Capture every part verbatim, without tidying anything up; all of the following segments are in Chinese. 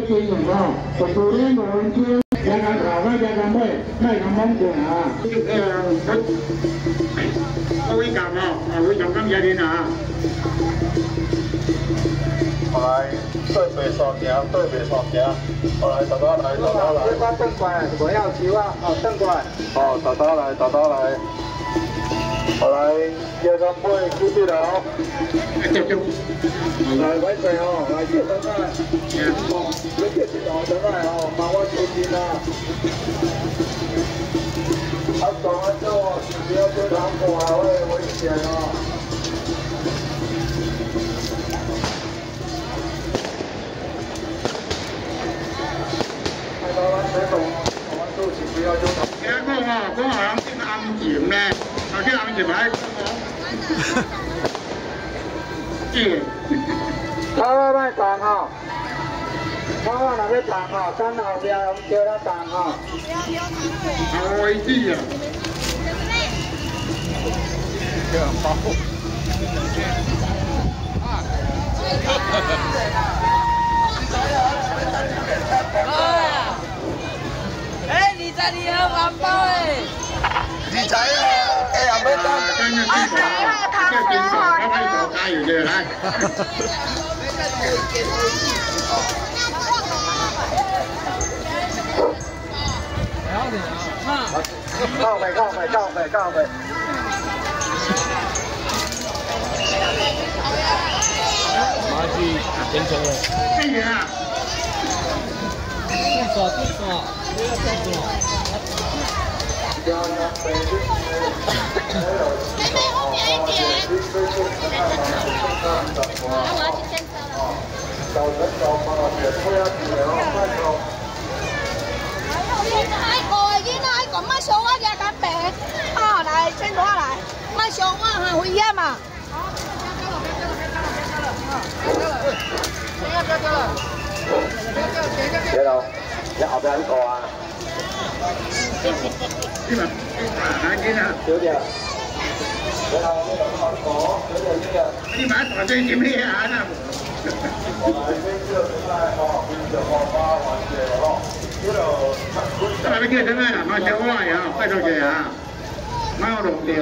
經營咯，就做呢個招，有眼頭啦，有眼尾，咩咁芒果啊？誒，佢我會撳啊，我會撳今日點啊？ 來，對面雙行，對面雙行，好來，大家來，大家來。這邊正過來，我要球啊！好，正過來。好，大家來，大家來。好來，一個杯，注意了哦。 接住。 來，位置哦，來接等來。哦，你接住我等來哦，把我抽筋啦。啊，講完之後，不要對糖果還會危險哦。台灣水桶，台灣都是不要用。 其實嗰個嗰個響先暗鹽咧，頭先暗鹽喺嗰個。知。 台灣賣糖哈，台灣那個糖哈，三號標我們叫它糖哈。 我知啊。這樣包。 哎，你在你好环保哎！ 你在啊？哎呀，没当。 真係邊個？即係邊個？我喺度加完嘅啦。 靠北，靠北，靠北，靠北。 拿去填充了。 跟住啊！ 地刷地刷，不要地刷。 妹妹后面一点。那我要去检查了。ai coi với nó ai còn mấy số quá ra cả bè à này trên đó này mấy số quá hà hủy ra mà 别了，你後邊個啊？ 邊個？啊，見啊！ 小姐，你後邊有個果，小姐呢個。 你買台最點咩啊？ 我來先這個菜哦，這個花花環節哦，這個。 今日你叫什麼啊？買小花呀，快到謝啊！買我六條。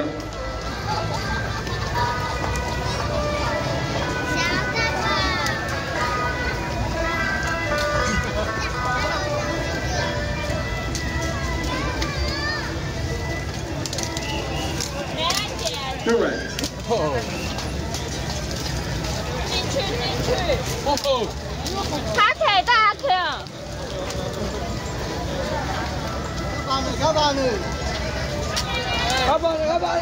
对。 哦。 进去进去。 哦。 卡起大卡。 卡巴呢？卡巴呢？卡巴呢？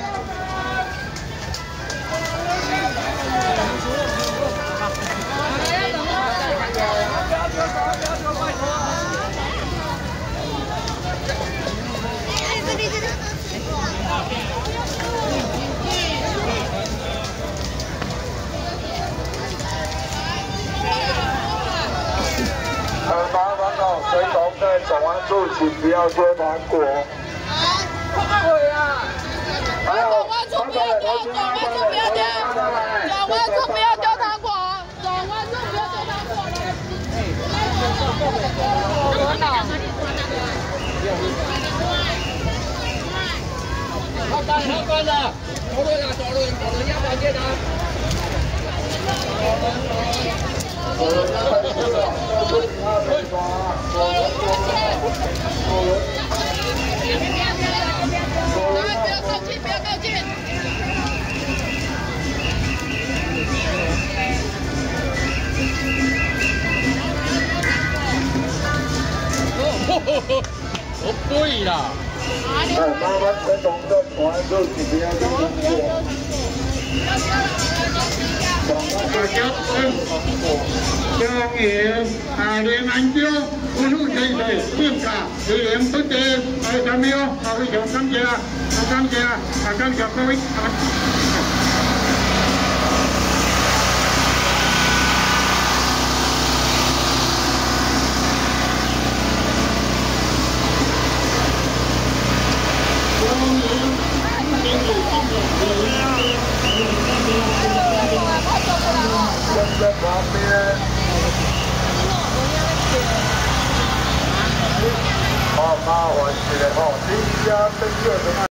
哎，这里这里。 呃，麻烦哦，水桶在走完路，请不要丢糖果。 对啊。 还有， 转弯处不要丢，转弯处不要丢，转弯处不要丢糖果，转弯处不要丢糖果。我哪？ 好干好干的，走路啦，走路，走路要往前的。 我们快去了，要不你要被抓，我们我们。 不要靠近，不要靠近。 哦，我对啦。 哎，麻烦水桶在走完路，请不要丢糖果。 Chúc cho nghiệp à liên anh chưa quân hữu thầy thầy tiên cả thì em tốt đẹp ở tham yêu ở cái chỗ cam chè cam chè cam chè tôi 跟在旁边。 麻烦一下吼，你家登记什么？